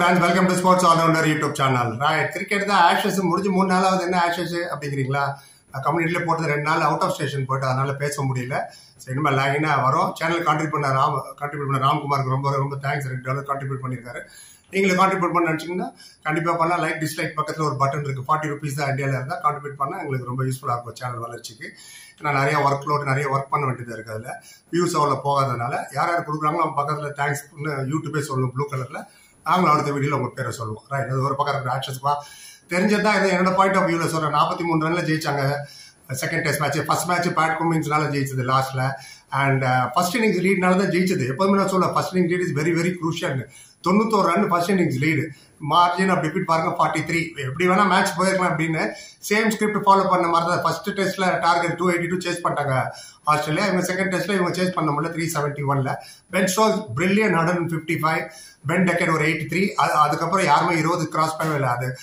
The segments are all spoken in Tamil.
friends, welcome to Sports All-Rounder YouTube channel. Right, cricket தான் ஆஷஸ் முடிஞ்சு 3 நாளாவது என்ன ஆஷஸ் அப்படிங்கிறீங்களா? கம்யூனிட்டில போட்டது 2 நாள் அவுட் ஆஃப் ஸ்டேஷன் போயிட்டு அதனால பேச முடியல. இனிமே லைனா வரும். சேனல் கான்ட்ரிபியூட் பண்ண ராம்குமாருக்கு ரொம்ப ரொம்ப தேங்க்ஸ். $2 கான்ட்ரிபியூட் பண்ணியிருக்காரு. நீங்களும் கான்ட்ரிபியூட் பண்ண நினைச்சீங்கன்னா கண்டிப்பா பண்ணலாம். லைக் டிஸ்லைக் பக்கத்தில் ஒரு பட்டன் இருக்கு. ₹40 தான் இந்தியாவில் இருந்தால் கான்ட்ரிபியூட் பண்ணால் எங்களுக்கு ரொம்ப யூஸ்ஃபுல்லாக இருக்கும் சேனல் வளர்ச்சிக்கு. ஏன்னா நிறைய ஒர்க் பண்ண வேண்டியது இருக்கு. அதில் வியூஸ் அவ்வளோ போகாதனால யார் யார் கொடுக்குறாங்களோ அவங்க பக்கத்தில் தேங்க்ஸ் யூடியூபே சொல்லணும் ப்ளூ கலரில். நாங்களும் அடுத்த வீடியோவில் உங்க பேரை சொல்லுவோம். ரைட், அது ஒரு பக்கம் இருக்கிற ஆக்ஷன்ஸ்பா தெரிஞ்சதான். இது என்னோட பாயிண்ட் ஆஃப் வியூவில் சொல்றேன். 43 ரன்ல ஜெயிச்சாங்க second test match. First match Pat குமின்ஸ்னால ஜெயிச்சது லாஸ்ட்ல. அண்ட் ஃபர்ஸ்ட் இன்னிங்ஸ் லீட்னால தான் ஜெயிச்சது. எப்பவுமே நான் சொல்ல first innings lead is very very crucial. 91 run first innings lead. Margin of defeat பாருங்க 43. எப்படி வேணா மேட்ச் போயிருக்கலாம் அப்படின்னு சேம் ஸ்கிரிப்ட் ஃபாலோ பண்ண மாதிரி தான். ஃபர்ஸ்ட் டெஸ்ட்ல டார்கெட் 282 சேஸ் பண்ணிட்டாங்க ஆஸ்திரேலியா. இவங்க செகண்ட் டெஸ்ட்ல இவங்க சேஸ் பண்ண முடியல 371ல. Ben Stokes brilliant 155. Ben Duckett ஒரு 83. அதுக்கப்புறம் யாருமே 20 கிராஸ் பண்ணவே இல்லை. அது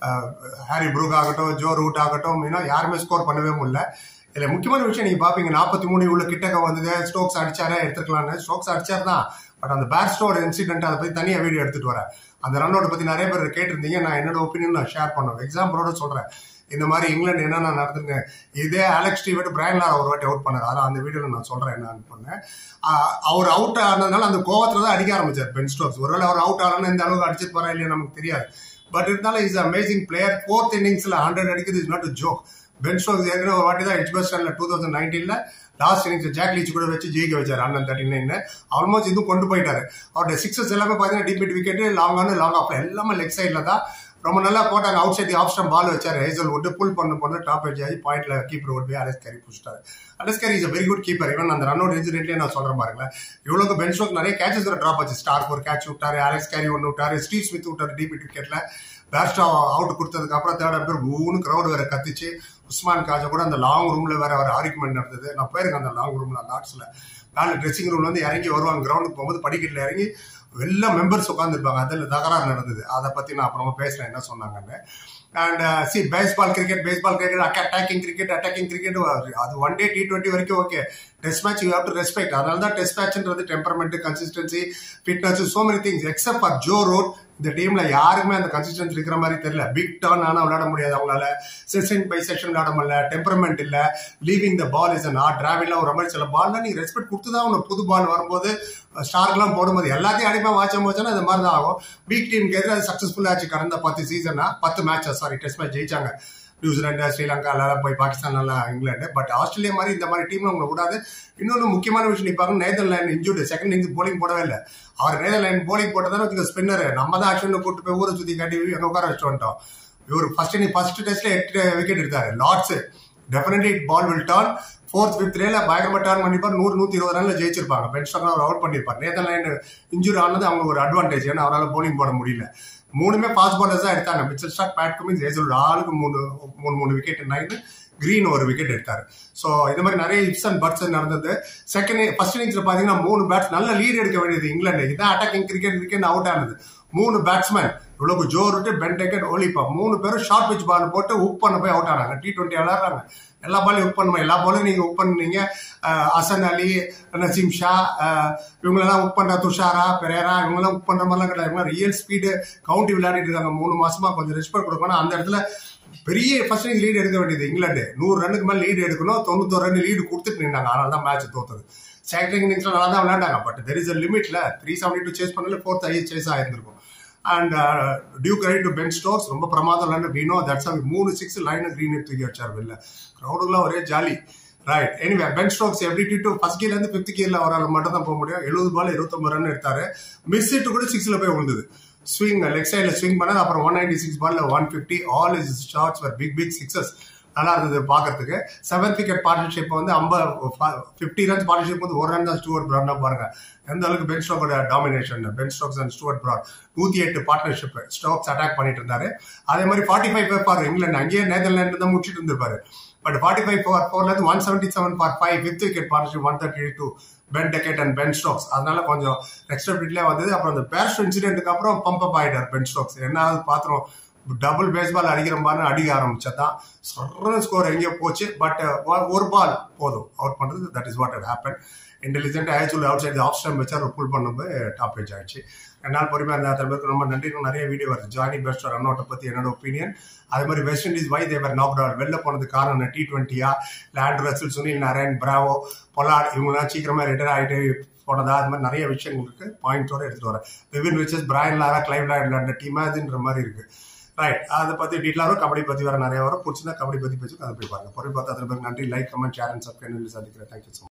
ஹாரி ப்ரூக் ஆகட்டும், ஜோ ரூட் ஆகட்டும், யாருமே ஸ்கோர் பண்ணவே முடியல. இதுல முக்கியமான விஷயம் நீங்க பாப்பீங்க 43 உள்ள கிட்டக்க வந்தது. ஸ்டோக்ஸ் அடிச்சாரே எடுத்துக்கலாம்னு. ஸ்டோக்ஸ் அடிச்சார் தான். பட் அந்த பேட்ஸ்டோட இன்சிடென்ட் அதை பத்தி தனியா வீடியோ எடுத்துட்டு வரேன். அந்த ரன்னோட பத்தி நிறைய பேர் கேட்டிருந்தீங்க. நான் என்னோட ஒப்பீனியன் நான் ஷேர் பண்ணுவேன். எக்ஸாம்பிளோட சொல்றேன். இந்த மாதிரி இங்கிலாந்து என்னென்ன நடந்துங்க. இதே அலெக்ஸ் ஸ்டீவர்ட் பிரையன் லாரா ஒரு வாட்டி அவுட் பண்ணாரு. அதான் அந்த வீடியோல நான் சொல்றேன் என்னன்னு பண்ணேன். அவர் அவுட் ஆனதுனால அந்த கோவத்துல தான் அடிக்க ஆரம்பிச்சார் பென் ஸ்டோக்ஸ். ஒருவேளை அவர் அவுட் ஆகலன்னு இந்த அளவுக்கு அடிச்சிட்டு போறா இல்லையா நமக்கு தெரியாது. பட் இருந்தாலும் இஸ் அமேசிங் பிளேயர். 4th இன்னிங்ஸ்ல 100 அடிக்கிறது is not a joke. Ben Stokes ஏற்கனவே ஒரு வாட்டி தான் எட்ஜ்பஸ்டன்ல 2019ல லாஸ்ட் இன்னிங்ஸ் ஜாக் லீச் கூட வச்சு ஜெயிக்க வச்சாரு 139. ஆல்மோஸ்ட் இதுவும் கொண்டு போயிட்டாரு. அவருடைய சிக்ஸஸ் எல்லாமே பாத்தீங்கன்னா டிபிட் wicket, long on long off எல்லாமே லெக் சைட்ல தான் ரொம்ப நல்லா போட்டாங்க. Out side off stump ball வச்சாரு. ஹேசல் வுட் புல் பண்ண டாப் எட்ஜ் ஆகி பாயிண்ட்ல கீப்பர் ஓட் போய் அலெக்ஸ் கேரி புடிச்சிட்டாரு. Alex Carey is a very good keeper. Even அந்த ரன் அவுட் இன்சிடென்ட்லயே நான் சொல்றேன் பாருங்களேன். இவ்வளவு பென் ஸ்டோக்ஸ் நிறைய கேச்சஸ் டிராப் ஆச்சு. ஸ்டார்க் ஒரு கேட்ச் விட்டாரு, அலெக்ஸ் கேரி ஒன்னு விட்டாரு, ஸ்டீவ் ஸ்மித் விட்டாரு டிபிட் விக்கெட்ல. பேஸ்டா அவுட் கொடுத்ததுக்கு அப்புறம் தேர்ட் அம்பையர் ஊன்னு கிரௌட் வேற கத்திச்சு. உஸ்மான் காஜா கூட அந்த லாங் ரூம்ல வேற ஒரு ஆர்குமெண்ட் நடந்தது. நான் போயிருக்கேன் அந்த லாங் ரூம்ல லாட்ஸ்ல. மேல ட்ரெஸ்ஸிங் ரூம்ல வந்து இறங்கி வருவாங்க. கிரவுண்டுக்கு போகும்போது படிக்கட்டுல இறங்கி எல்லா மெம்பர்ஸ் உட்காந்துருப்பாங்க. அதில் தகராறு நடந்தது. அதை பத்தி நான் அப்புறமா பேசுறேன் என்ன சொன்னாங்கன்னு. And see Bazball cricket attacking cricket அது ஒன் டே T20 வரைக்கும் okay. Test match you have to respect. அதனால தான் டெஸ்ட் மேட்ச்ன்றது temperament, consistency, fitness, so many things. Except for Joe Root இந்த டீம்ல யாருக்குமே அந்த கன்சிஸ்டன்சி இருக்கிற மாதிரி தெரியல. பிக் டர்ன் ஆனா விளையாட முடியாது அவங்களால. செஷன் பை செஷன் விளையாட முடியல. டெம்பரமெண்ட் இல்ல. Leaving the ball is not டிராவிங்லாம் ஒரு மாதிரி சில பால்ல நீ ரெஸ்பெக்ட் கொடுத்துதான் உனக்கு புது பால் வரும்போது ஸ்டார்க்லாம் போடும்போது எல்லாத்தையும் அடிப்பா வாச்சோம்னா இந்த மாதிரி தான் ஆகும். பிக் டீமுக்கு எதிராக சக்சஸ்ஃபுல் ஆச்சு கடந்த 10 மேட்சஸ் டெஸ்ட் மேட்ச் ஜெயிச்சாங்க. நியூசிலாந்து, ஸ்ரீலங்கா எல்லாம் போய் பாகிஸ்தான் எல்லாம் இங்கிலாந்து. பட் ஆஸ்திரேலியா மாதிரி இந்த மாதிரி டீம்ல உங்களை விடாது. இன்னொன்னு முக்கியமான விஷயம் நிப்பாங்க. Nathan Lyon injured second innings bowling போடவே இல்லை. அவர் நேதர்லாந்து போலிங் போட்டதான ஸ்பின்னர். நம்ம தான் ஆக்சுவலி கூட்டு போய் ஊரை சுத்தி காட்டி எங்க உட்கார வச்சுட்டு வந்துட்டோம். இவர் ஃபர்ஸ்ட் டெஸ்ட்ல 8 விக்கெட் எடுத்தாரு. Lord's definitely ball will turn. 4th 5th ரேல பயங்கரமா டர்ன் பண்ணிப்பார். 100-120 ரன்ல ஜெயிச்சிருப்பாங்க. பென் ஸ்டோக்ஸ் அவர் அவுட் பண்ணிருப்பார். நேதர்லாந்து இன்ஜூரி ஆனது அவங்க ஒரு அட்வான்டேஜ். ஏன்னா அவரால் போலிங் போட முடியல. 3மே ஃபாஸ்ட் பாலர்ஸ் தான் எடுத்தாங்க. Mitchell Starc, Pat Cummins, Hazlewood ஆளுக்கு 3 விக்கெட். 9 கிரீன் ஒரு விக்கெட் எடுத்தாரு. சோ இது மாதிரி நிறைய இப்ஸ் அண்ட் பட்ஸ் நடந்தது. ஃபர்ஸ்ட் இன்னிங்ஸ்ல பாத்தீங்கன்னா 3 பேட்ஸ் நல்ல லீட் எடுக்க வேண்டியது இங்கிலாந்து. இதான் அட்டாக்கிங் கிரிக்கெட் அவுட் ஆனது. 3 பேட்ஸ்மேன் இவ்வளவு Joe Root, Ben Duckett, Ollie Pope 3 பேரும் ஷார்ட் பிச் பால் போட்டு உப் பண்ண போய் அவுட் ஆனாங்க. T20 விளையாடுறாங்க. எல்லா பாலையும் உப் பண்ணுமா? எல்லா பாலையும் நீங்க உப் பண்ணீங்க. ஹசன் அலி, நசீம் ஷா இவங்களெல்லாம் உப் பண்ற, துஷாரா பெரேரா இவங்கெல்லாம் உப் பண்ற மாதிரிலாம் கிடையாது. ரியல் ஸ்பீடு கவுண்டி விளையாடிட்டு இருக்காங்க 3 மாசமா. கொஞ்சம் ரெஸ்பெக்ட் கொடுக்கணும். அந்த இடத்துல பெரிய ஃபர்ஸ்ட் இன்னிங்ஸ் லீடு எடுக்க வேண்டியது இங்கிலாந்து. 100 ரன்னுக்கு மேல லீடு எடுக்கணும். 91 ரன் லீடு கொடுத்துட்டு நின்றாங்க. அதனால தான் மேட்ச் தோத்தது. செகண்ட் இன்னிங்ஸ்ல நல்லா தான் விளையாண்டாங்க. பட் தெர் இஸ் அ லிமிட்ல 372 சேஸ் பண்ணல 4th ஹையஸ்ட் சேஸ் ஆயிருந்திருக்கும். And due credit to Ben Stokes. ரொம்ப பிரமாதம் விளையாண்டு. we know that's how 3 6 line Green தூக்கி வச்சார் வெளில. கிரௌடுலாம் ஒரே ஜாலி. Right, anyway Ben Stokes every to first கியர்ல இருந்து 5th கியர்ல அவரால் மட்டும் தான் போக முடியும். 70 பால் 29 ரன் எடுத்தாரு. மிஸ் ஹிட் கூட 6ல போய் விழுந்தது. ஸ்விங் லெக் சைட்ல ஸ்விங் பண்ணது. அப்புறம் 196 பால்ல 150. All his shots were big sixes. நல்லா இருந்தது பாக்குறதுக்கு. 7th விக்கெட் பார்ட்னர்ஷிப் வந்து 50 ரன்ஸ் பார்ட்னர்ஷிப் வந்து 1 ரன் தான் ஸ்டூவர்ட் பிராட் பாருங்க. எந்த அளவுக்கு பென் ஸ்டோக்கோட domination. Ben Stokes and Stuart Broad 108 partnership. Stokes attack பண்ணிட்டு இருந்தாரு. அதே மாதிரி 45 ஃபார் இங்கிலாந்து. அங்கேயே நேதர்லாந்து தான் முடிச்சிட்டு இருந்திருப்பாரு. பட் 45 ஃபார் 4ல இருந்து 177 for 5. 5th wicket partnership 132 Ben Duckett and Ben Stokes. அதனால கொஞ்சம் எக்ஸ்ட்ரா பிட்ல வந்தது. அப்புறம் அந்த பேர்ஸ்ட் இன்சிடென்ட்டுக்கு அப்புறம் பம்ப் அப் ஆயிட்டார் பென் ஸ்டோக்ஸ். என்ன பாத்திரம் டபுள் பேஸ்பால் அடிக்கிற மாதிரி அடிக்க ஆரம்பிச்சதான் சொல்ற ஸ்கோர் எங்கேயோ போச்சு. பட் ஒரு பால் போதும் அவுட் பண்றது. That is what happen. Intelligent actually out side off stump வச்சு அவர் புல் பண்ணும்போது டாப் ஏஜ் ஆயிடுச்சு. என்னால் பொறுமையாக இருந்த அத்தனை பேருக்கு ரொம்ப நன்றி. நிறைய வீடியோ வருது ஜானி பெஸ்ட் ரன் அவுட்டை பற்றி என்னோட ஒப்பீனியன். அதே மாதிரி West Indies why they were knock out வெளில போனதுக்கு காரணம் T20யா, Andre Russell, Sunil Narine, Bravo, Pollard இவங்கெல்லாம் சீக்கிரமாக ரிட்டையர் ஆகிட்டு போனதா, அது மாதிரி நிறைய விஷயங்கள் இருக்கு. பாயிண்ட்ஸோட எடுத்துட்டு வரேன். விவின் ரிச்சஸ், பிரையன் லாரா, கிளைவ் லாய்ட் விளையாண்ட டீமா இதுன்ற மாதிரி இருக்கு. ரைட், அதை பற்றி டீட்டெயிலாக வரும். கபடி பற்றி வர நிறைய வரும். பிடிச்சிருந்தா கபடி பற்றி பேசும், அதை போய் பாருங்க. பொருள் பார்த்து அதில் நன்றி. Like, comment, share and subscribe சந்திக்கிறேன். Thank you so much.